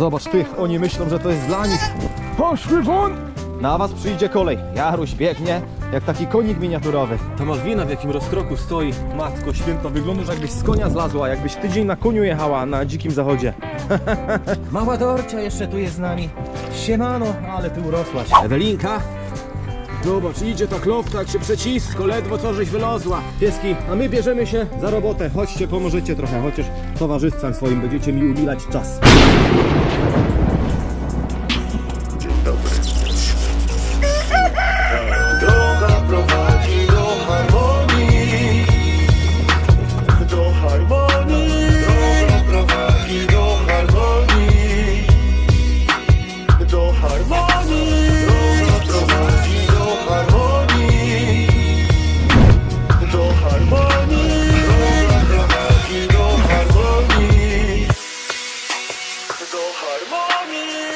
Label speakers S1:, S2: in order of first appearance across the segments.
S1: Zobacz ty, oni myślą, że to jest dla nich. Poszły won! Na was przyjdzie kolej. Jaruś biegnie jak taki konik miniaturowy. Ta Malwina w jakim rozkroku stoi. Matko święta, wyglądasz jakbyś z konia zlazła, jakbyś tydzień na koniu jechała na dzikim zachodzie. Mała Dorcia jeszcze tu jest z nami. Siemano, ale ty urosłaś. Ewelinka. Zobacz, idzie ta klofka, jak się przecisko, ledwo co żeś wylozła. Pieski, a my bierzemy się za robotę. Chodźcie, pomożecie trochę, chociaż towarzystwem swoim będziecie mi umilać czas.
S2: Dzień dobry. Droga prowadzi do harmonii. Do harmonii. Droga prowadzi do harmonii. Do harmonii. Droga prowadzi do harmonii. Do harmonii. Droga prowadzi do harmonii. Do harmonii.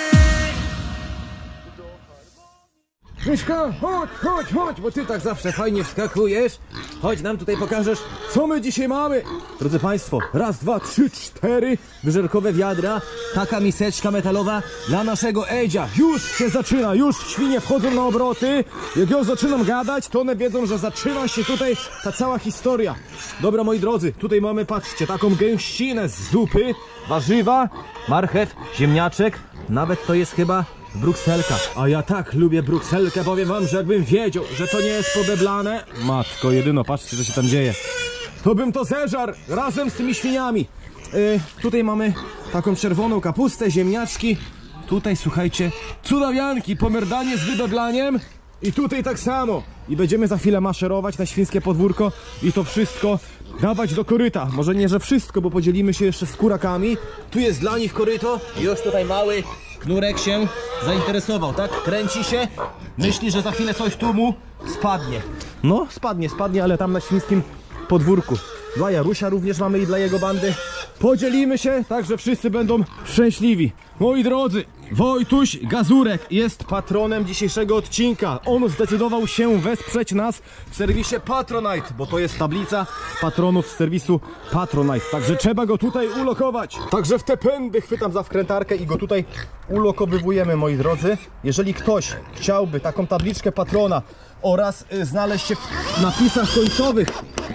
S1: Kryśka, chodź, bo ty tak zawsze fajnie wskakujesz. Chodź, nam tutaj pokażesz, co my dzisiaj mamy. Drodzy Państwo, raz, dwa, trzy, cztery wyżerkowe wiadra. Taka miseczka metalowa dla naszego Edzia. Już się zaczyna, już świnie wchodzą na obroty. Jak ja zaczynam gadać, to one wiedzą, że zaczyna się tutaj ta cała historia. Dobra, moi drodzy, tutaj mamy, patrzcie, taką gęścinę z zupy, warzywa, marchew, ziemniaczek. Nawet to jest chyba brukselka. A ja tak lubię brukselkę, powiem wam, że jakbym wiedział, że to nie jest podeblane. Matko jedyno, patrzcie, co się tam dzieje. To bym to zeżarł razem z tymi świniami. Tutaj mamy taką czerwoną kapustę, ziemniaczki. Tutaj, słuchajcie, cudawianki, pomerdanie z wydoblaniem. I tutaj tak samo. I będziemy za chwilę maszerować na świńskie podwórko i to wszystko dawać do koryta. Może nie, że wszystko, bo podzielimy się jeszcze z kurakami. Tu jest dla nich koryto. I już tutaj mały knurek się zainteresował, tak? Kręci się, myśli, że za chwilę coś tu mu spadnie. No, spadnie, ale tam na świńskim podwórku. Dla Jarusia również mamy i dla jego bandy. Podzielimy się, tak że wszyscy będą szczęśliwi. Moi drodzy, Wojtuś Gazurek jest patronem dzisiejszego odcinka. On zdecydował się wesprzeć nas w serwisie Patronite, bo to jest tablica patronów z serwisu Patronite. Także trzeba go tutaj ulokować. Także w te pędy chwytam za wkrętarkę i go tutaj ulokowywujemy, moi drodzy. Jeżeli ktoś chciałby taką tabliczkę patrona oraz znaleźć się w napisach końcowych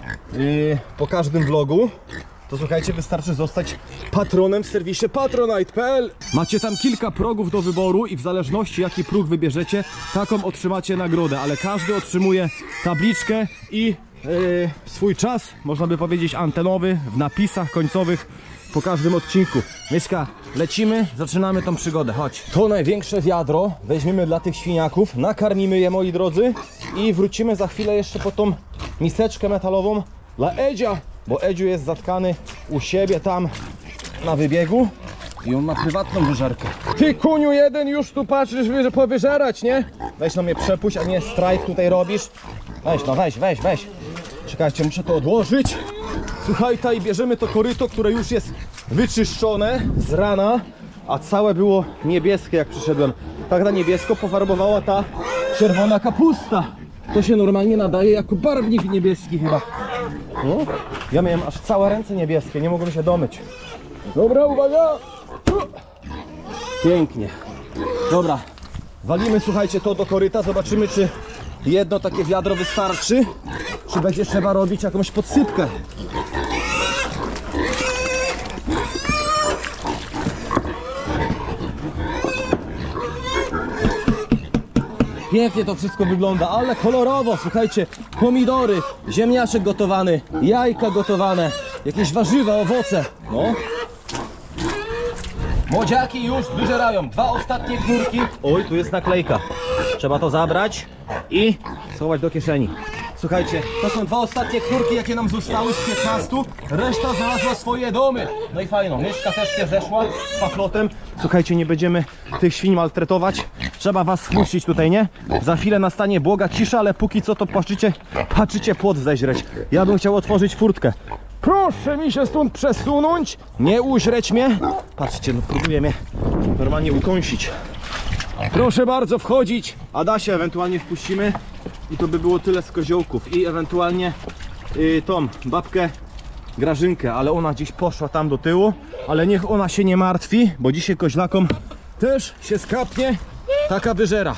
S1: po każdym vlogu, to słuchajcie, wystarczy zostać patronem w serwisie patronite.pl. Macie tam kilka progów do wyboru i w zależności jaki próg wybierzecie, taką otrzymacie nagrodę, ale każdy otrzymuje tabliczkę i swój czas, można by powiedzieć, antenowy w napisach końcowych po każdym odcinku. Myszka, lecimy, zaczynamy tą przygodę, chodź. To największe wiadro weźmiemy dla tych świniaków, nakarmimy je, moi drodzy, i wrócimy za chwilę jeszcze po tą miseczkę metalową dla Edzia, bo Edziu jest zatkany u siebie tam na wybiegu i on ma prywatną wyżerkę. Ty kuniu jeden już tu patrzysz, że powyżerać, nie? Weź no mnie przepuść, a nie strajk tutaj robisz. Weź no, weź. Czekajcie, muszę to odłożyć. Słuchajcie, i bierzemy to koryto, które już jest wyczyszczone z rana, a całe było niebieskie jak przyszedłem. Tak na niebiesko pofarbowała ta czerwona kapusta. To się normalnie nadaje jako barwnik niebieski chyba. No, ja miałem aż całe ręce niebieskie, nie mogłem się domyć. Dobra, uwaga! Pięknie. Dobra, walimy, słuchajcie, to do koryta, zobaczymy, czy jedno takie wiadro wystarczy, czy będzie trzeba robić jakąś podsypkę. Pięknie to wszystko wygląda, ale kolorowo, słuchajcie, pomidory, ziemniaczek gotowany, jajka gotowane, jakieś warzywa, owoce, no. Młodziaki już wyżerają, 2 ostatnie knurki. Oj, tu jest naklejka, trzeba to zabrać i schować do kieszeni. Słuchajcie, to są 2 ostatnie knurki, jakie nam zostały z 15, reszta znalazła swoje domy. No i fajno, myszka też się zeszła z paflotem. Słuchajcie, nie będziemy tych świń maltretować, trzeba was spuścić tutaj, nie? Za chwilę nastanie błoga cisza, ale póki co to patrzycie płot zeźreć. Ja bym chciał otworzyć furtkę. Proszę mi się stąd przesunąć, nie uźreć mnie. Patrzcie, no próbuje mnie normalnie ukąsić. Proszę bardzo wchodzić, Adasia ewentualnie wpuścimy i to by było tyle z koziołków i ewentualnie tą babkę Grażynkę, ale ona gdzieś poszła tam do tyłu. Ale niech ona się nie martwi, bo dzisiaj koźlakom też się skapnie taka wyżera.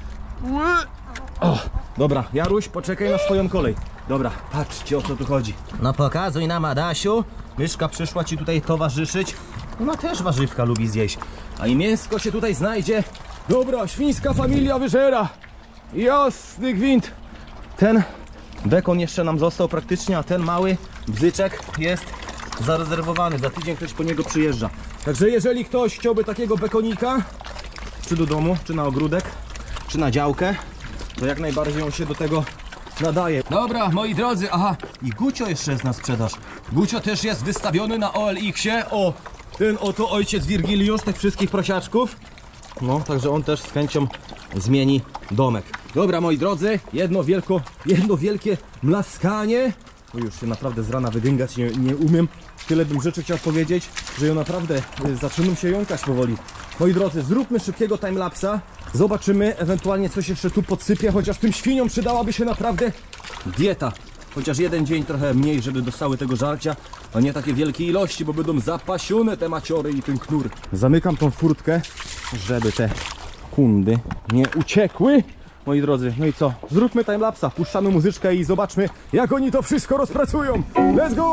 S1: O, dobra, Jaruś, poczekaj na swoją kolej. Dobra, patrzcie, o co tu chodzi. No pokazuj nam, Adasiu. Myszka przyszła ci tutaj towarzyszyć. Ona też warzywka lubi zjeść. A i mięsko się tutaj znajdzie. Dobra, świńska familia wyżera. Jasny gwint. Ten bekon jeszcze nam został praktycznie, a ten mały bzyczek jest zarezerwowany. Za tydzień ktoś po niego przyjeżdża. Także jeżeli ktoś chciałby takiego bekonika, czy do domu, czy na ogródek, czy na działkę, to jak najbardziej on się do tego nadaje. Dobra, moi drodzy, aha, i Gucio jeszcze jest na sprzedaż. Gucio też jest wystawiony na OLX-ie. O, ten oto ojciec Wirgiliusz tych wszystkich prosiaczków. No, także on też z chęcią zmieni domek. Dobra, moi drodzy, jedno wielkie mlaskanie. O, już się naprawdę z rana wydyngać nie umiem. Tyle bym rzeczy chciał powiedzieć, że ją naprawdę zaczynam się jąkać powoli. Moi drodzy, zróbmy szybkiego timelapsa. Zobaczymy ewentualnie coś jeszcze tu podsypię, chociaż tym świniom przydałaby się naprawdę dieta. Chociaż jeden dzień trochę mniej, żeby dostały tego żarcia, a nie takie wielkie ilości, bo będą zapasione te maciory i ten knur. Zamykam tą furtkę, żeby te kundy nie uciekły. Moi drodzy, no i co? Zróbmy timelapsa, puszczamy muzyczkę i zobaczmy, jak oni to wszystko rozpracują. Let's go!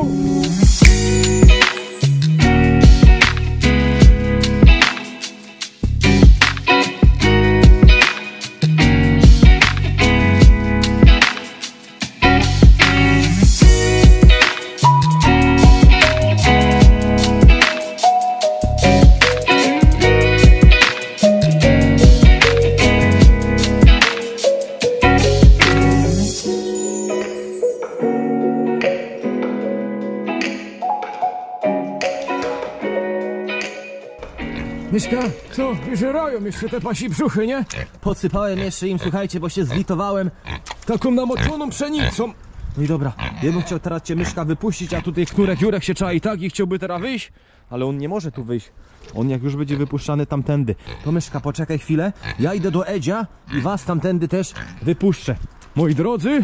S1: Mieszka, co? Wyżerają jeszcze te pasi brzuchy, nie? Podsypałem jeszcze im, słuchajcie, bo się zlitowałem taką namoczoną pszenicą. No i dobra, ja bym chciał teraz cię, Myszka, wypuścić, a tutaj knurek Jurek się czai tak i chciałby teraz wyjść, ale on nie może tu wyjść. On jak już będzie wypuszczany tamtędy. To Myszka, poczekaj chwilę, ja idę do Edzia i was tamtędy też wypuszczę. Moi drodzy,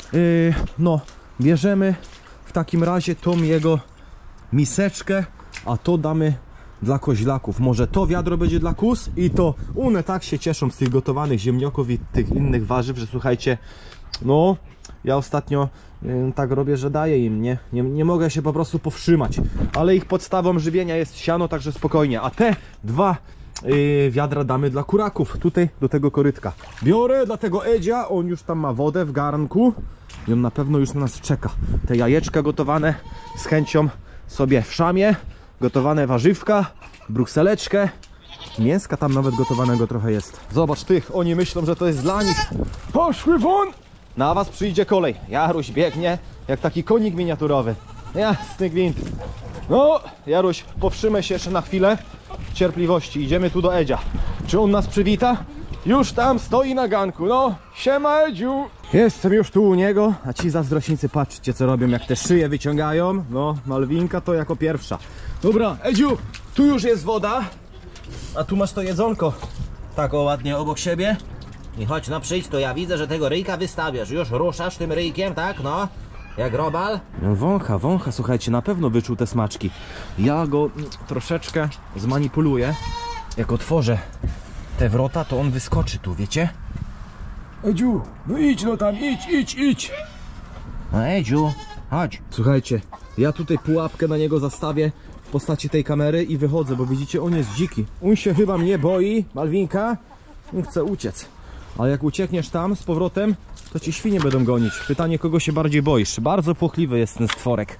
S1: no, bierzemy w takim razie tą jego miseczkę, a to damy dla koźlaków. Może to wiadro będzie dla kóz i to one tak się cieszą z tych gotowanych ziemniaków i tych innych warzyw, że słuchajcie, no ja ostatnio tak robię, że daję im, nie mogę się po prostu powstrzymać, ale ich podstawą żywienia jest siano, także spokojnie, a te dwa wiadra damy dla kuraków, tutaj do tego korytka. Biorę dla tego Edzia, on już tam ma wodę w garnku i on na pewno już na nas czeka. Te jajeczka gotowane z chęcią sobie w szamie, gotowane warzywka, brukseleczkę, mięska tam nawet gotowanego trochę jest. Zobacz tych, oni myślą, że to jest dla nich. Poszły won! Na was przyjdzie kolej. Jaruś biegnie jak taki konik miniaturowy. Jasny gwint. No, Jaruś, powstrzymaj się jeszcze na chwilę cierpliwości. Idziemy tu do Edzia. Czy on nas przywita? Już tam stoi na ganku. No, siema Edziu. Jestem już tu u niego, a ci zazdrośnicy, patrzcie co robią, jak te szyje wyciągają. No, Malwinka to jako pierwsza. Dobra, Edziu, tu już jest woda, a tu masz to jedzonko. Tak o ładnie obok siebie. I chodź, no przyjdź, to ja widzę, że tego ryjka wystawiasz. Już ruszasz tym ryjkiem, tak, no? Jak robal? No, wącha, słuchajcie, na pewno wyczuł te smaczki. Ja go troszeczkę zmanipuluję. Jak otworzę te wrota, to on wyskoczy tu, wiecie? Edziu, no idź no tam, idź. No Edziu, chodź. Słuchajcie, ja tutaj pułapkę na niego zastawię w postaci tej kamery i wychodzę, bo widzicie, on jest dziki. On się chyba mnie boi, Malwinka. On chce uciec. Ale jak uciekniesz tam z powrotem, to ci świnie będą gonić. Pytanie, kogo się bardziej boisz? Bardzo płochliwy jest ten stworek.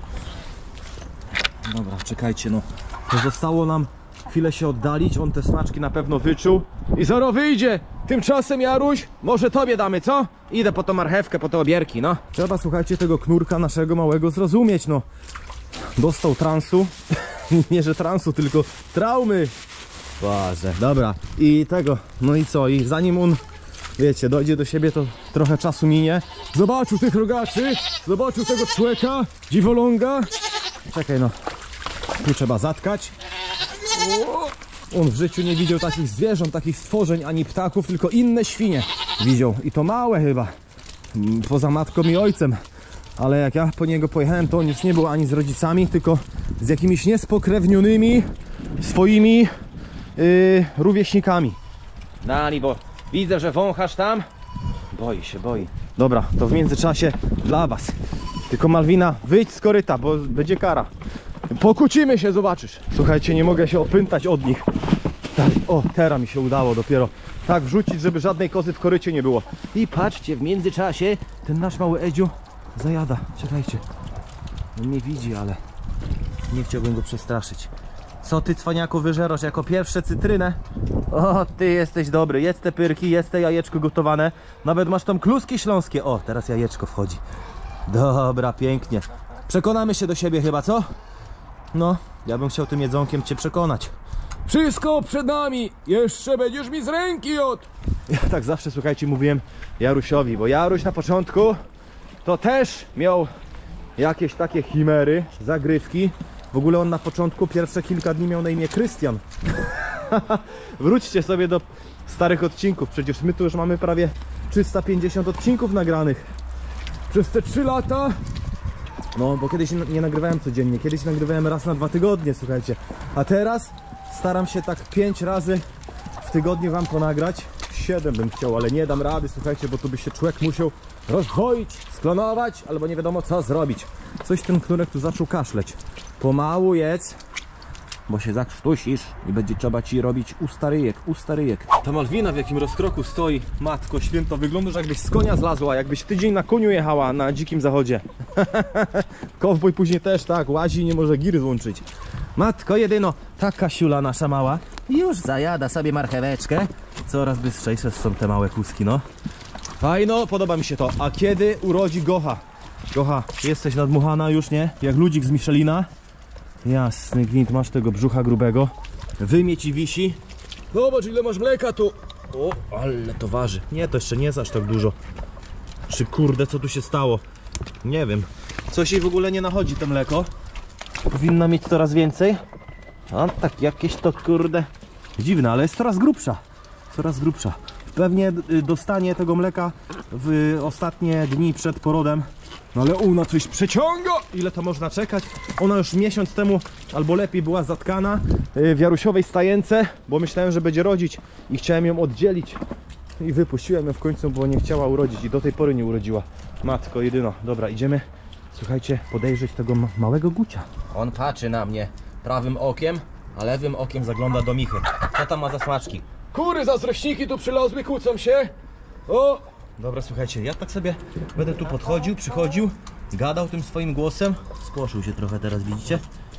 S1: Dobra, czekajcie, no. To zostało nam chwilę się oddalić. On te smaczki na pewno wyczuł. I zaraz wyjdzie. Tymczasem, Jaruś, może tobie damy, co? Idę po tą marchewkę, po te obierki, no. Trzeba, słuchajcie, tego knurka naszego małego zrozumieć, no. Dostał transu. Nie, że transu, tylko traumy. Boże, dobra. I tego, no i co? I zanim on, wiecie, dojdzie do siebie, to trochę czasu minie. Zobaczył tych rogaczy, zobaczył tego człowieka, dziwoląga. Czekaj, no. Tu trzeba zatkać. On w życiu nie widział takich zwierząt, takich stworzeń, ani ptaków, tylko inne świnie widział. I to małe chyba. Poza matką i ojcem. ale jak ja po niego pojechałem, to on już nie był ani z rodzicami, tylko z jakimiś niespokrewnionymi swoimi rówieśnikami. Dani, bo widzę, że wąchasz tam. Boi się, boi. Dobra, to w międzyczasie dla was. Tylko Malwina, wyjdź z koryta, bo będzie kara. Pokłócimy się, zobaczysz. Słuchajcie, nie mogę się opętać od nich. Tak, o, teraz mi się udało dopiero tak wrzucić, żeby żadnej kozy w korycie nie było. I patrzcie, w międzyczasie ten nasz mały Edziu zajada. Czekajcie. On mnie widzi, ale nie chciałbym go przestraszyć. Co ty, cwaniaku, wyżerasz jako pierwsze cytrynę? O, ty jesteś dobry. Jedz te pyrki, jedz te jajeczko gotowane. Nawet masz tam kluski śląskie. O, teraz jajeczko wchodzi. Dobra, pięknie. Przekonamy się do siebie chyba, co? No, ja bym chciał tym jedzonkiem cię przekonać. Wszystko przed nami! Jeszcze będziesz mi z ręki od... Ja tak zawsze, słuchajcie, mówiłem Jarusiowi, bo Jaruś na początku to też miał jakieś takie chimery, zagrywki. W ogóle on na początku pierwsze kilka dni miał na imię Krystian. Wróćcie sobie do starych odcinków, przecież my tu już mamy prawie 350 odcinków nagranych. Przez te 3 lata... No, bo kiedyś nie nagrywałem codziennie, kiedyś nagrywałem raz na 2 tygodnie, słuchajcie. A teraz staram się tak 5 razy w tygodniu wam to nagrać. 7 bym chciał, ale nie dam rady, słuchajcie, bo tu by się człowiek musiał rozdwoić, sklonować, albo nie wiadomo co zrobić. Coś ten knurek tu zaczął kaszleć. Pomału jedz, bo się zakrztusisz i będzie trzeba ci robić ustaryjek. Ta Malwina w jakim rozkroku stoi, matko święto, wyglądasz jakbyś z konia zlazła, jakbyś tydzień na koniu jechała na dzikim zachodzie. Kowboj później też tak łazi i nie może giry złączyć. Matko jedyno, taka siula nasza mała już zajada sobie marcheweczkę. Coraz bystrzejsze są te małe kuski, no. Fajno, podoba mi się to. A kiedy urodzi Gocha? Gocha, jesteś nadmuchana już, nie? Jak ludzik z Michelina. Jasny gwint, masz tego brzucha grubego. Wymie ci wisi. Zobacz, ile masz mleka tu. O, ale to waży. Nie, to jeszcze nie jest aż tak dużo. Czy kurde, co tu się stało? Nie wiem. Coś jej w ogóle nie nachodzi to mleko. Powinna mieć coraz więcej. A tak jakieś to kurde dziwne, ale jest coraz grubsza. Coraz grubsza. Pewnie dostanie tego mleka w ostatnie dni przed porodem. No ale ona coś przeciąga! Ile to można czekać? Ona już miesiąc temu, albo lepiej, była zatkana w Jarusiowej stajence, bo myślałem, że będzie rodzić i chciałem ją oddzielić. I wypuściłem ją w końcu, bo nie chciała urodzić i do tej pory nie urodziła. Matko jedyno. Dobra, idziemy, słuchajcie, podejrzeć tego małego Gucia. On patrzy na mnie prawym okiem, a lewym okiem zagląda do Michy. Co tam ma za smaczki? Kury zazdrośniki tu przylazły, kłócą się. O! Dobra, słuchajcie, ja tak sobie będę tu podchodził, przychodził, gadał tym swoim głosem. Spłoszył się trochę teraz, widzicie?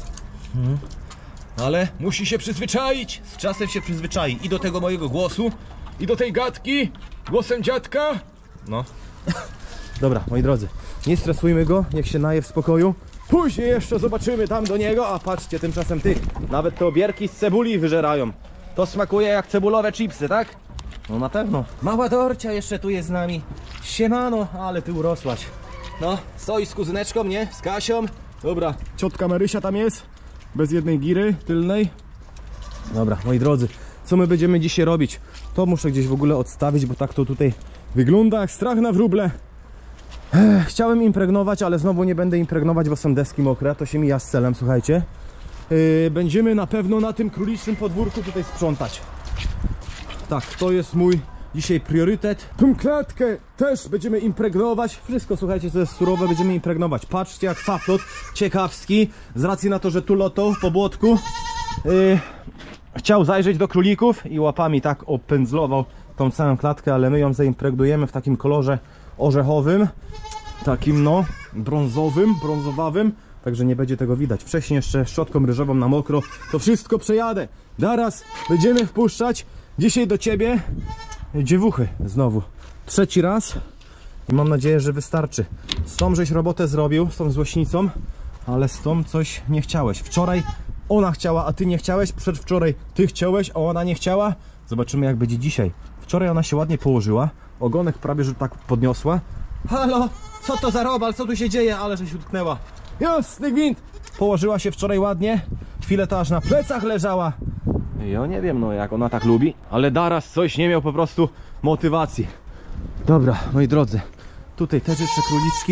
S1: Ale musi się przyzwyczaić, z czasem się przyzwyczai i do tego mojego głosu, i do tej gadki, głosem dziadka. No. Dobra, moi drodzy, nie stresujmy go, niech się naje w spokoju. Później jeszcze zobaczymy tam do niego, a patrzcie, tymczasem ty, nawet te obierki z cebuli wyżerają. To smakuje jak cebulowe chipsy, tak? No na pewno. Mała Dorcia jeszcze tu jest z nami. Siemano, ale ty urosłaś. No, stoi z kuzyneczką, nie? Z Kasią. Dobra, ciotka Marysia tam jest. Bez jednej giry tylnej. Dobra, moi drodzy, co my będziemy dzisiaj robić? To muszę gdzieś w ogóle odstawić, bo tak to tutaj wygląda jak strach na wróble. Chciałem impregnować, ale znowu nie będę impregnować, bo są deski mokre. To się mija z celem, słuchajcie. Będziemy na pewno na tym królicznym podwórku tutaj sprzątać. Tak, to jest mój dzisiaj priorytet. Tą klatkę też będziemy impregnować. Wszystko, słuchajcie, co jest surowe, będziemy impregnować. Patrzcie, jak faplot ciekawski. Z racji na to, że tu lotą po błotku chciał zajrzeć do królików i łapami tak opędzlował tą całą klatkę, ale my ją zaimpregnujemy w takim kolorze orzechowym. Takim, no, brązowawym. Także nie będzie tego widać. Wcześniej jeszcze szczotką ryżową na mokro to wszystko przejadę. Zaraz będziemy wpuszczać dzisiaj do ciebie dziewuchy znowu. 3. raz i mam nadzieję, że wystarczy. Z tą żeś robotę zrobił, z tą złośnicą, ale z tą coś nie chciałeś. Wczoraj ona chciała, a ty nie chciałeś. Przedwczoraj ty chciałeś, a ona nie chciała. Zobaczymy, jak będzie dzisiaj. Wczoraj ona się ładnie położyła. Ogonek prawie, że tak podniosła. Halo, co to za robal, co tu się dzieje? Ale że się utknęła. Jasny gwint! Położyła się wczoraj ładnie. Chwilę to aż na plecach leżała. Ja nie wiem, no jak ona tak lubi. Ale Daras coś nie miał po prostu motywacji. Dobra, moi drodzy. Tutaj też jeszcze króliczki.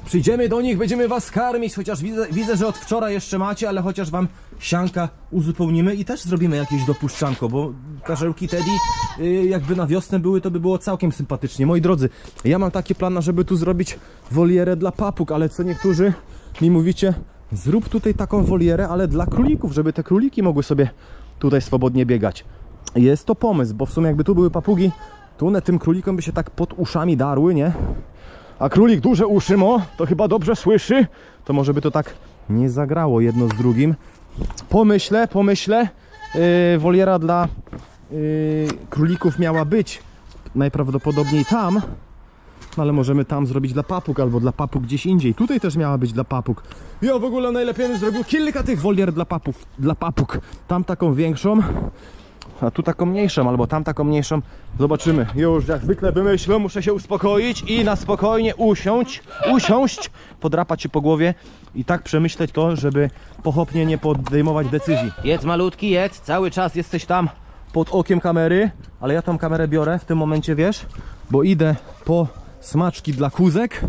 S1: Przyjdziemy do nich, będziemy was karmić, chociaż widzę, że od wczoraj jeszcze macie, ale chociaż wam sianka uzupełnimy i też zrobimy jakieś dopuszczanko, bo karzełki Teddy jakby na wiosnę były, to by było całkiem sympatycznie. Moi drodzy, ja mam takie plany, żeby tu zrobić wolierę dla papug, ale co niektórzy mi mówicie, zrób tutaj taką wolierę, ale dla królików, żeby te króliki mogły sobie tutaj swobodnie biegać. Jest to pomysł, bo w sumie jakby tu były papugi, to one tym królikom by się tak pod uszami darły, nie? A królik duże uszy to chyba dobrze słyszy, to może by to tak nie zagrało jedno z drugim. Pomyślę, woliera dla królików miała być najprawdopodobniej tam, no ale możemy tam zrobić dla papug, albo dla papug gdzieś indziej. Tutaj też miała być dla papug. Ja w ogóle najlepiej bym zrobił kilka tych wolier dla papug. Tam taką większą, a tu taką mniejszą, albo tam taką mniejszą. Zobaczymy. Już jak zwykle wymyślę, muszę się uspokoić i na spokojnie usiąść, podrapać się po głowie i tak przemyśleć to, żeby pochopnie nie podejmować decyzji. Jedz malutki, jedz, cały czas jesteś tam pod okiem kamery, ale ja tą kamerę biorę w tym momencie, wiesz, bo idę po smaczki dla kózek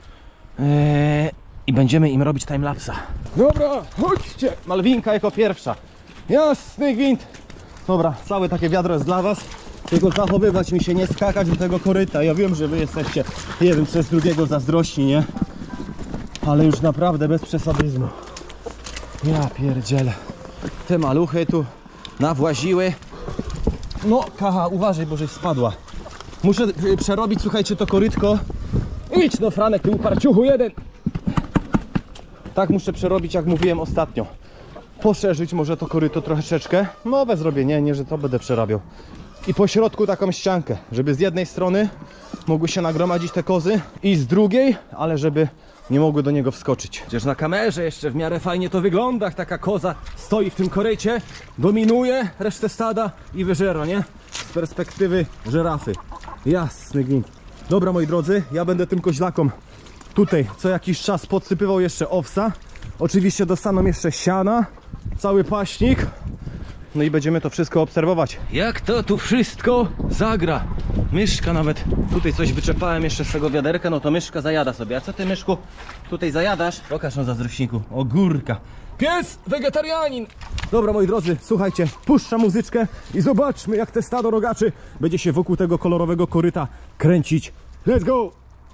S1: i będziemy im robić timelapsa. Dobra, chodźcie! Malwinka jako pierwsza. Jasny gwint. Dobra, całe takie wiadro jest dla was. Tylko zachowywać mi się, nie skakać do tego koryta. Ja wiem, że wy jesteście jeden przez drugiego zazdrośni, nie? Ale już naprawdę bez przesadyzmu. Ja pierdzielę. Te maluchy tu nawłaziły. No, Kacha, uważaj, bo żeś spadła. Muszę przerobić, słuchajcie, to korytko. Idź no, Franek, ty uparciuchu jeden. Tak muszę przerobić, jak mówiłem ostatnio. Poszerzyć może to koryto troszeczkę. Nowe zrobię, nie, że to będę przerabiał. I po środku taką ściankę, żeby z jednej strony mogły się nagromadzić te kozy i z drugiej, ale żeby nie mogły do niego wskoczyć. Chociaż na kamerze jeszcze w miarę fajnie to wygląda, jak taka koza stoi w tym korycie, dominuje resztę stada i wyżera, nie? Z perspektywy żyrafy. Jasny gwint. Dobra, moi drodzy, ja będę tym koźlakom tutaj co jakiś czas podsypywał jeszcze owsa. Oczywiście dostaną jeszcze siana, cały paśnik. No i będziemy to wszystko obserwować. Jak to tu wszystko zagra. Myszka nawet, tutaj coś wyczepałem jeszcze z tego wiaderka, no to myszka zajada sobie. A co ty, myszku, tutaj zajadasz? Pokaż, no, zazdrośniku, ogórka. Pies wegetarianin. Dobra, moi drodzy, słuchajcie, puszczam muzyczkę i zobaczmy, jak te stado rogaczy będzie się wokół tego kolorowego koryta kręcić. Let's go!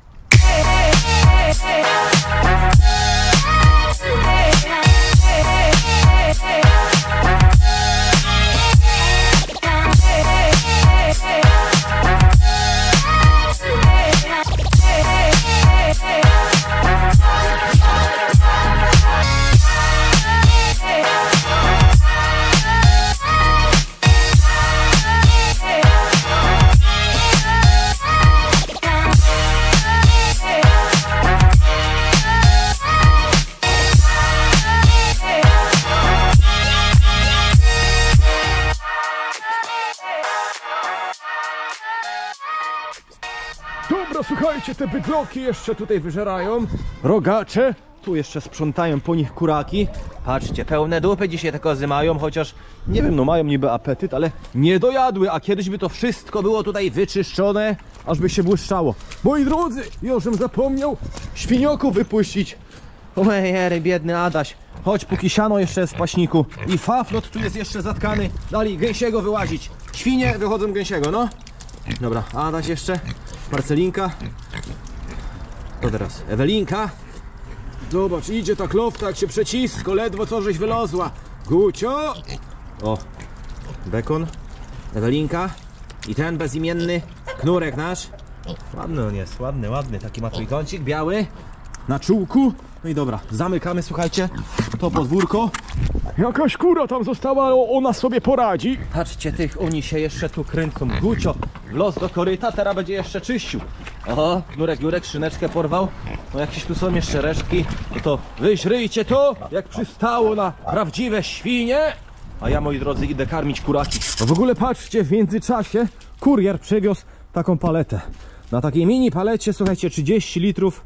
S1: Dobra, słuchajcie, te bydloki jeszcze tutaj wyżerają. Rogacze. Tu jeszcze sprzątają po nich kuraki. Patrzcie, pełne dupy dzisiaj te kozy mają, chociaż nie wiem, no mają niby apetyt, ale nie dojadły, a kiedyś by to wszystko było tutaj wyczyszczone, aż by się błyszczało. Moi drodzy, już bym zapomniał świnioku wypuścić. Ojery, biedny Adaś. Chodź, póki siano jeszcze jest w paśniku i faflot tu jest jeszcze zatkany. Dali gęsiego wyłazić. Świnie wychodzą gęsiego, no. Dobra, Adaś jeszcze, Marcelinka. To teraz Ewelinka. Zobacz, idzie ta klofta, jak się przecisko, ledwo co żeś wylozła. Gucio! O, Bekon, Ewelinka i ten bezimienny Knurek nasz. Ładny on jest, ładny, taki ma trójkącik biały na czółku. No i dobra, zamykamy, słuchajcie, to podwórko. Jakaś kura tam została, ale ona sobie poradzi. Patrzcie, oni się jeszcze tu kręcą. Gucio, los do koryta, teraz będzie jeszcze czyścił. O, Jurek szyneczkę porwał. No jakieś tu są jeszcze resztki. No to wyźryjcie to, jak przystało na prawdziwe świnie. A ja, moi drodzy, idę karmić kuraki. No w ogóle patrzcie, w międzyczasie kurier przywiózł taką paletę. Na takiej mini palecie, słuchajcie, 30 litrów,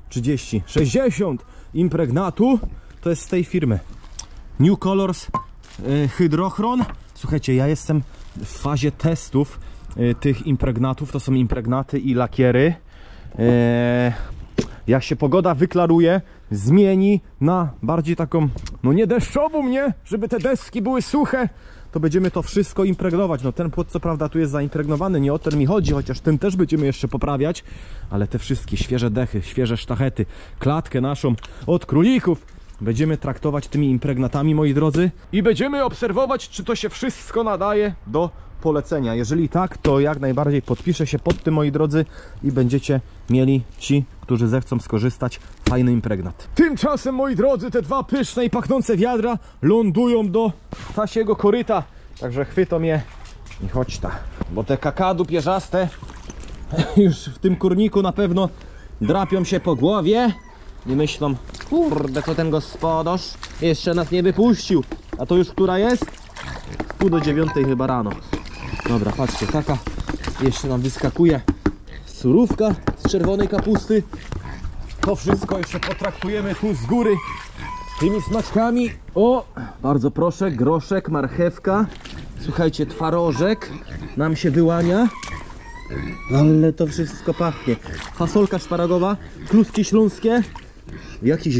S1: 60 impregnatu. To jest z tej firmy New Colors Hydrochron. Słuchajcie, ja jestem w fazie testów tych impregnatów. To są impregnaty i lakiery. jak się pogoda wyklaruje, zmieni na bardziej taką, no nie deszczową, nie? Żeby te deski były suche, to będziemy to wszystko impregnować. No ten płot co prawda tu jest zaimpregnowany, nie o ten mi chodzi, chociaż ten też będziemy jeszcze poprawiać, ale te wszystkie świeże dechy, świeże sztachety, klatkę naszą od królików będziemy traktować tymi impregnatami, moi drodzy, i będziemy obserwować, czy to się wszystko nadaje do polecenia. Jeżeli tak, to jak najbardziej podpiszę się pod tym, moi drodzy, i będziecie mieli, ci, którzy zechcą skorzystać, fajny impregnat. Tymczasem, moi drodzy, te dwa pyszne i pachnące wiadra lądują do ptasiego koryta, także chwytą je i chodź ta, bo te kakadu pierzaste już w tym kurniku na pewno drapią się po głowie i myślą, kurde, co ten gospodarz jeszcze nas nie wypuścił, a to już która jest? 8:30 chyba rano. Dobra, patrzcie, taka jeszcze nam wyskakuje surówka z czerwonej kapusty. To wszystko jeszcze potraktujemy tu z góry tymi smaczkami. O, bardzo proszę, groszek, marchewka, słuchajcie, twarożek nam się wyłania, ale to wszystko pachnie. Fasolka szparagowa, kluski śląskie, jakiś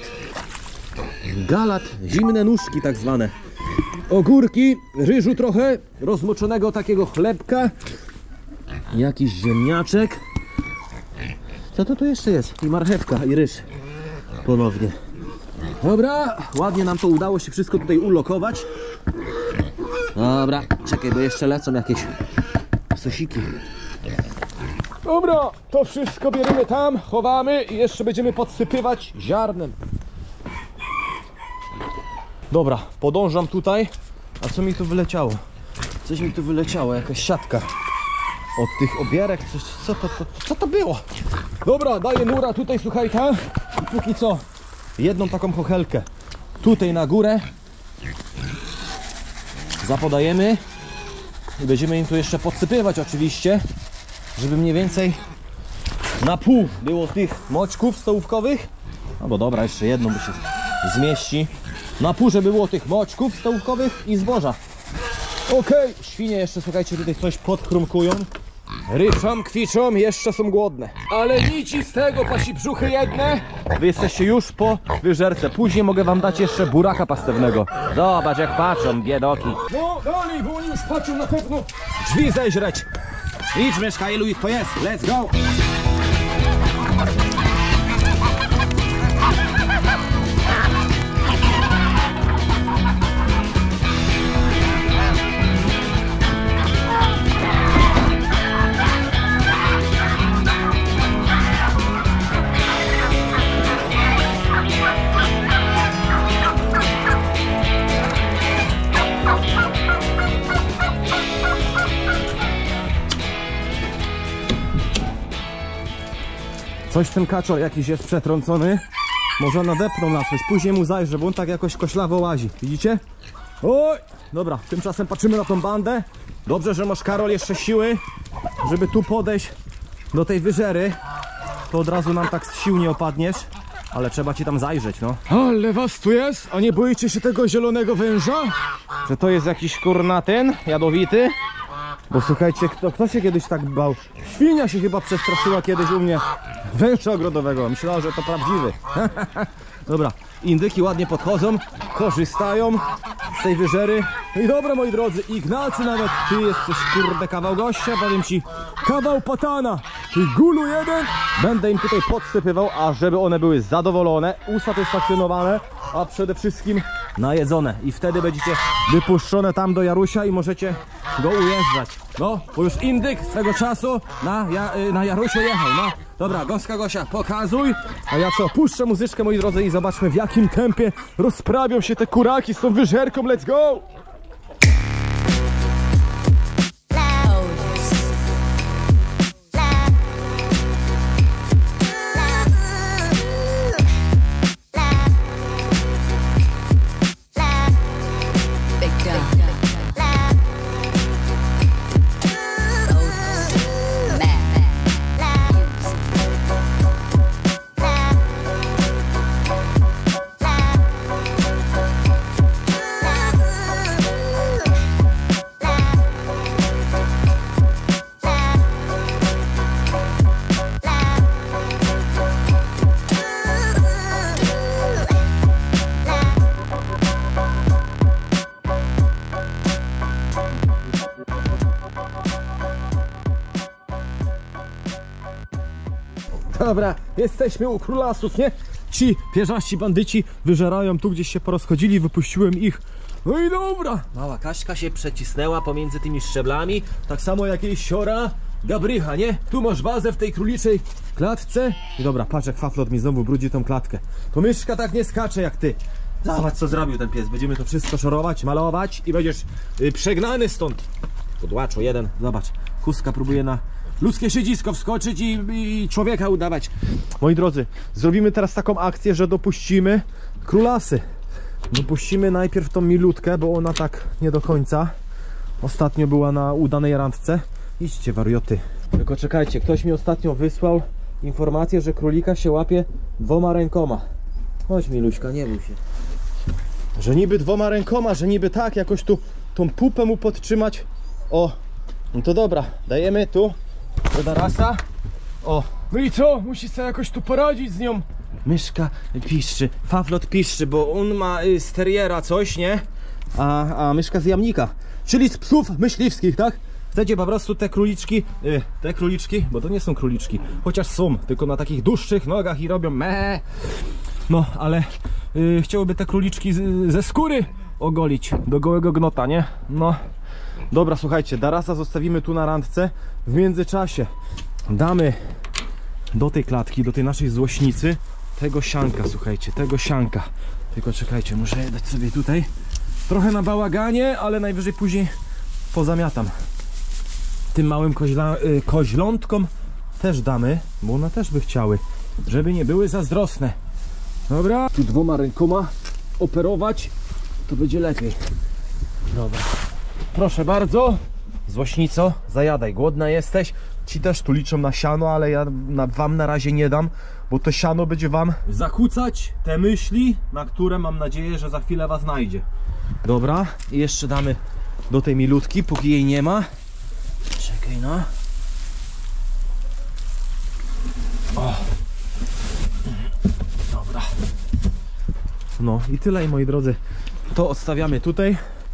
S1: galat, zimne nóżki tak zwane, ogórki, ryżu trochę, rozmoczonego takiego chlebka, jakiś ziemniaczek. Co to tu jeszcze jest? I marchewka, i ryż ponownie. Dobra, ładnie nam to udało się wszystko tutaj ulokować. Dobra, czekaj, bo jeszcze lecą jakieś sosiki. Dobra, to wszystko bierzemy tam, chowamy i jeszcze będziemy podsypywać ziarnem. Dobra, podążam tutaj. A co mi tu wyleciało? Coś mi tu wyleciało, jakaś siatka od tych obierek, coś, co to było? Dobra, daję nura tutaj, słuchajcie. I póki co jedną taką chochelkę tutaj na górę zapodajemy i będziemy im tu jeszcze podsypywać oczywiście, żeby mniej więcej na pół było tych moczków stołówkowych. No bo dobra, jeszcze jedną by się zmieści. Na pół, żeby było tych moczków stołówkowych i zboża. Okej, świnie jeszcze, słuchajcie, tutaj coś podchrumkują. Ryczą, kwiczą, jeszcze są głodne. Ale nic z tego, pasi brzuchy jedne. Wy jesteście już po wyżerce. Później mogę wam dać jeszcze buraka pastewnego. Zobacz jak patrzą, biedoki. No dalej, bo oni już patrzą na pewno drzwi zeźreć. Idź, mieszka, ilu ich to jest. Let's go! Coś ten kaczor jakiś jest przetrącony. Może nadepnął na coś, później mu zajrzę, bo on tak jakoś koślawo łazi. Widzicie? Oj! Dobra, tymczasem patrzymy na tą bandę. Dobrze, że masz, Karol, jeszcze siły, żeby tu podejść do tej wyżery. To od razu nam tak z sił nie opadniesz. Ale trzeba ci tam zajrzeć, no. Ale was tu jest? A nie boicie się tego zielonego węża? Czy to jest jakiś kurna jadowity? Bo słuchajcie, kto się kiedyś tak bał? Świnia się chyba przestraszyła kiedyś u mnie węża ogrodowego. Myślała, że to prawdziwy. Dobra, indyki ładnie podchodzą, korzystają z tej wyżery. I dobra, moi drodzy, Ignacy, nawet ty jesteś, kurde, kawał gościa, powiem ci, kawał patana. Ty gulu jeden. Będę im tutaj podsypywał, a żeby one były zadowolone, usatysfakcjonowane, a przede wszystkim najedzone. I wtedy będziecie wypuszczone tam do Jarusia i możecie go ujeżdżać. No, bo już indyk swego czasu na Jarusiu jechał, no. Dobra, Gosia, pokazuj. A ja co, puszczę muzyczkę, moi drodzy, i zobaczmy, w jakim tempie rozprawią się te kuraki z tą wyżerką. Let's go! Dobra, jesteśmy u królasów, nie? Ci pierzaści bandyci wyżerają, tu gdzieś się porozchodzili, wypuściłem ich. No i dobra. Mała Kaśka się przecisnęła pomiędzy tymi szczeblami, tak samo jak jej siora Gabrycha, nie? Tu masz wazę w tej króliczej klatce. I dobra, patrz jak Faflot mi znowu brudzi tą klatkę. To myszka tak nie skacze jak ty. Zobacz co zrobił ten pies, będziemy to wszystko szorować, malować i będziesz przegnany stąd. Podłaczu jeden, zobacz, Kuska próbuje na ludzkie siedzisko wskoczyć i człowieka udawać. Moi drodzy, zrobimy teraz taką akcję, że dopuścimy królasy. Dopuścimy najpierw tą Milutkę, bo ona tak nie do końca ostatnio była na udanej randce. Idźcie warioty. Tylko czekajcie, ktoś mi ostatnio wysłał informację, że królika się łapie 2 rękoma. Chodź Miluśka, nie bój się. Że niby 2 rękoma, że niby tak jakoś tu tą pupę mu podtrzymać. O, no to dobra, dajemy tu do rasa. O, no i co? Musisz sobie jakoś tu poradzić z nią. Myszka piszczy, Faflot piszczy, bo on ma z teriera coś, nie? A myszka z jamnika, czyli z psów myśliwskich, tak? Chcecie po prostu te króliczki, bo to nie są króliczki, chociaż są, tylko na takich dłuższych nogach i robią me. No, ale chciałyby te króliczki ze skóry ogolić do gołego gnota, nie? No, dobra, słuchajcie, Darasa zostawimy tu na randce. W międzyczasie damy do tej klatki, do tej naszej złośnicy tego sianka, słuchajcie, tego sianka. Tylko czekajcie, muszę je dać sobie tutaj trochę na bałaganie, ale najwyżej później pozamiatam. Tym małym koźlątkom też damy, bo one też by chciały, żeby nie były zazdrosne. Dobra, tu 2 rękoma operować, to będzie lepiej. Dobra, proszę bardzo, złośnico, zajadaj, głodna jesteś. Ci też tu liczą na siano, ale ja wam na razie nie dam, bo to siano będzie wam zakłócać te myśli, na które mam nadzieję, że za chwilę was znajdzie. Dobra, i jeszcze damy do tej Milutki, póki jej nie ma. Czekaj, no. O. Dobra. No i tyle, moi drodzy. To odstawiamy tutaj.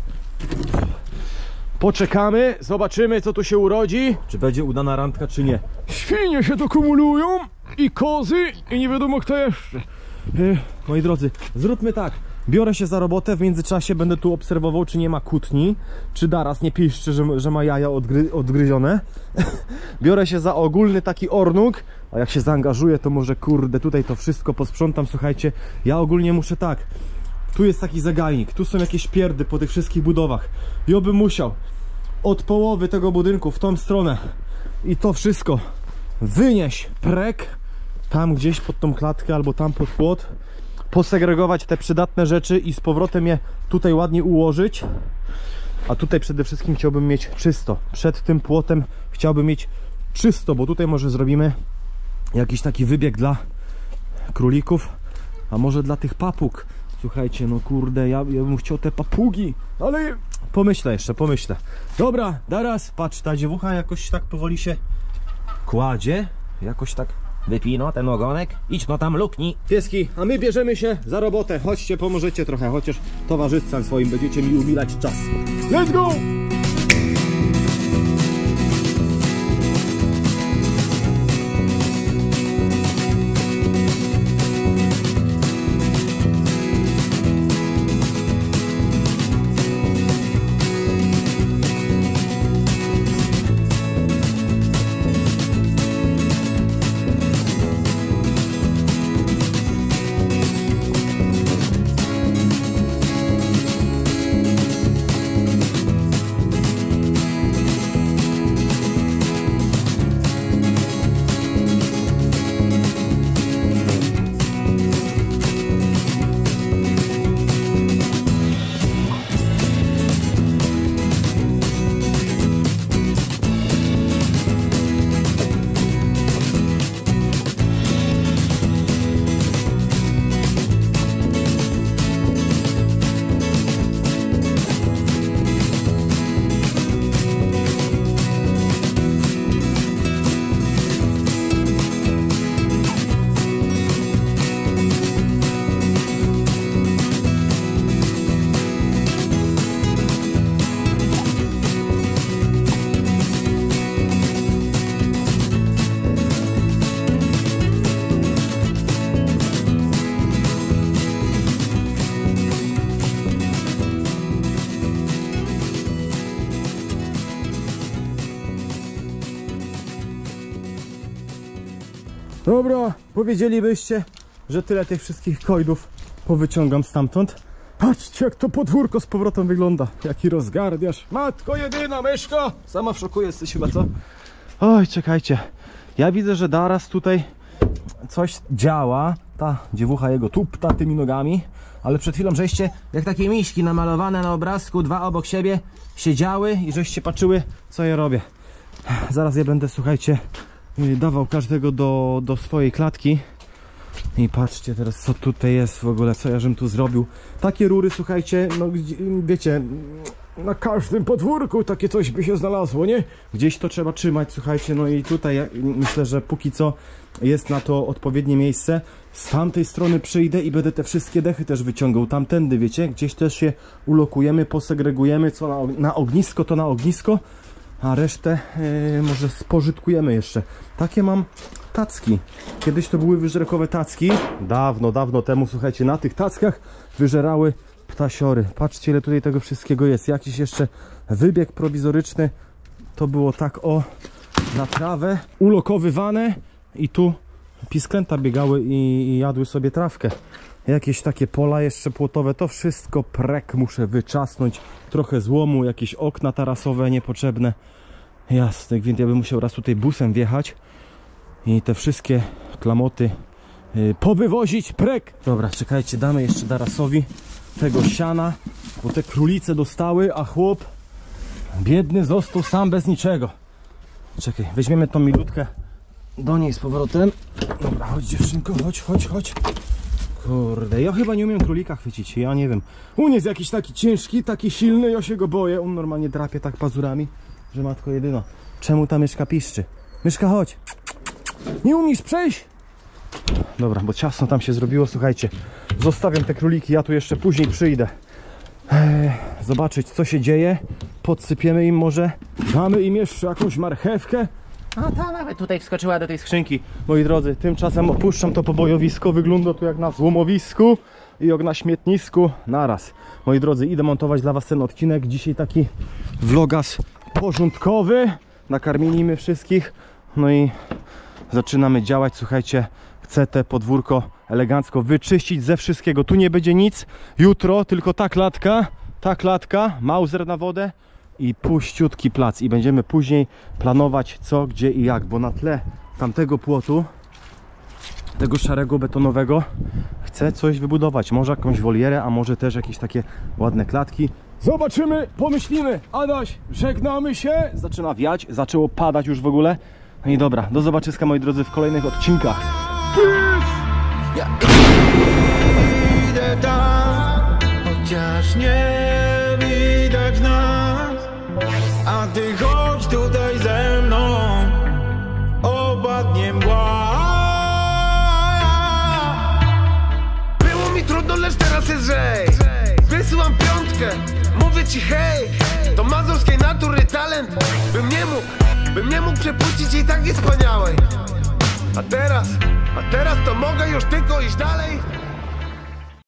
S1: Poczekamy, zobaczymy co tu się urodzi. Czy będzie udana randka, czy nie. Świnie się tu kumulują i kozy i nie wiadomo kto jeszcze. Moi drodzy, zróbmy tak. Biorę się za robotę, w międzyczasie będę tu obserwował, czy nie ma kłótni, czy Daras nie piszczy, że ma jaja odgryzione. Biorę się za ogólny taki ornuk, a jak się zaangażuję, to może kurde tutaj to wszystko posprzątam. Słuchajcie, ja ogólnie muszę tak. Tu jest taki zagajnik, tu są jakieś pierdy po tych wszystkich budowach. Ja bym musiał od połowy tego budynku w tą stronę i to wszystko wynieść prek tam gdzieś pod tą klatkę albo tam pod płot, posegregować te przydatne rzeczy i z powrotem je tutaj ładnie ułożyć. A tutaj przede wszystkim chciałbym mieć czysto. Przed tym płotem chciałbym mieć czysto, bo tutaj może zrobimy jakiś taki wybieg dla królików, a może dla tych papug. Słuchajcie, no kurde, ja bym chciał te papugi, ale pomyślę jeszcze, pomyślę. Dobra, Daras, patrz, ta dziewucha jakoś tak powoli się kładzie, jakoś tak wypino ten ogonek. Idź no tam luknij. Pieski, a my bierzemy się za robotę. Chodźcie, pomożecie trochę, chociaż towarzystwem swoim będziecie mi umilać czas. Let's go! Dobra, powiedzielibyście, że tyle tych wszystkich kojdów powyciągam stamtąd. Patrzcie, jak to podwórko z powrotem wygląda. Jaki rozgardiasz. Matko jedyna, myszko! Sama w szoku jesteś chyba, co? Oj, czekajcie. Ja widzę, że Daras tutaj coś działa. Ta dziewucha jego tupta tymi nogami. Ale przed chwilą żeście, jak takie miśki namalowane na obrazku, dwa obok siebie, siedziały i żeście patrzyły, co ja robię. Zaraz ja będę, słuchajcie, dawał każdego do swojej klatki. I patrzcie teraz, co tutaj jest w ogóle, co ja żem tu zrobił. Takie rury, słuchajcie, no wiecie, na każdym podwórku takie coś by się znalazło, nie? Gdzieś to trzeba trzymać, słuchajcie, no i tutaj ja myślę, że póki co jest na to odpowiednie miejsce. Z tamtej strony przyjdę i będę te wszystkie dechy też wyciągał tamtędy, wiecie? Gdzieś też się ulokujemy, posegregujemy, co na ognisko, to na ognisko, a resztę może spożytkujemy jeszcze. Takie mam tacki. Kiedyś to były wyżerkowe tacki. Dawno temu, słuchajcie, na tych tackach wyżerały ptasiory. Patrzcie, ile tutaj tego wszystkiego jest. Jakiś jeszcze wybieg prowizoryczny. To było tak o na trawę ulokowywane i tu pisklęta biegały i jadły sobie trawkę. Jakieś takie pola jeszcze płotowe, to wszystko prek muszę wyczasnąć. Trochę złomu, jakieś okna tarasowe niepotrzebne. Jasne, więc ja bym musiał raz tutaj busem wjechać i te wszystkie klamoty powywozić, prek. Dobra, czekajcie, damy jeszcze Darasowi tego siana, bo te królice dostały, a chłop biedny został sam bez niczego. Czekaj, weźmiemy tą milutkę do niej z powrotem. Dobra, chodź dziewczynko, chodź. Kurde, ja chyba nie umiem królika chwycić, ja nie wiem. On jest jakiś taki ciężki, taki silny, ja się go boję. On normalnie drapie tak pazurami, że matko jedyna. Czemu ta myszka piszczy? Myszka, chodź. Nie umiesz przejść? Dobra, bo ciasno tam się zrobiło, słuchajcie. Zostawiam te króliki, ja tu jeszcze później przyjdę. Zobaczyć, co się dzieje. Podsypiemy im może. Damy im jeszcze jakąś marchewkę. A ta nawet tutaj wskoczyła do tej skrzynki. Moi drodzy, tymczasem opuszczam to pobojowisko. Wygląda tu jak na złomowisku i jak na śmietnisku naraz. Moi drodzy, idę montować dla was ten odcinek. Dzisiaj taki vlogas porządkowy. Nakarmimy wszystkich. No i zaczynamy działać. Słuchajcie, chcę te podwórko elegancko wyczyścić ze wszystkiego. Tu nie będzie nic. Jutro tylko ta klatka, Mauser na wodę i puściutki plac. I będziemy później planować co, gdzie i jak. Bo na tle tamtego płotu, tego szarego betonowego, chcę coś wybudować. Może jakąś wolierę, a może też jakieś takie ładne klatki. Zobaczymy, pomyślimy. Adaś, żegnamy się. Zaczyna wiać, zaczęło padać już w ogóle. No i dobra, do zobaczyska, moi drodzy, w kolejnych odcinkach.
S2: Ja idę tam, chociaż nie widać nas, a ty chodź tutaj ze mną, opadnie mgła. Było mi trudno, lecz teraz jest lżej. Wysyłam piątkę, mówię ci hej. To mazurskiej natury talent, bym nie mógł przepuścić jej takiej wspaniałej. A teraz to mogę już tylko iść dalej.